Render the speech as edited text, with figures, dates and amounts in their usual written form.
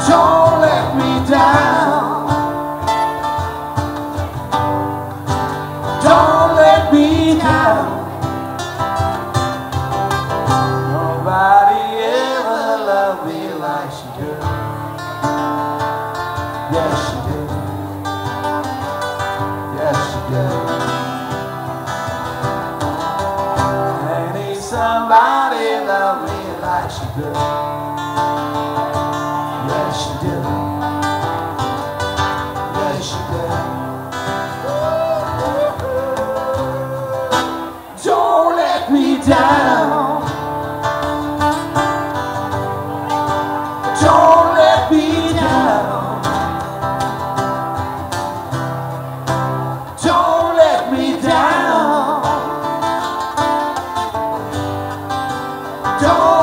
Don't let me down. Don't let me down. Nobody ever loved me like she did. Yes, she did. Yes, she did. Ain't somebody love me like she did. Yes, she did. Yes, she did. Don't let me down. Don't let me down. Don't let me down. Don't